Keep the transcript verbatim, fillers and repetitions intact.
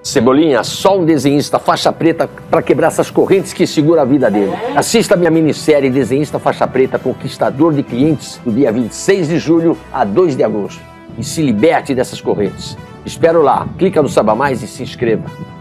Cebolinha, só um desenhista faixa preta para quebrar essas correntes que segura a vida dele. Assista a minha minissérie Desenhista Faixa Preta Conquistador de Clientes do dia vinte e seis de julho a dois de agosto. E se liberte dessas correntes. Espero lá. Clica no Saiba Mais e se inscreva.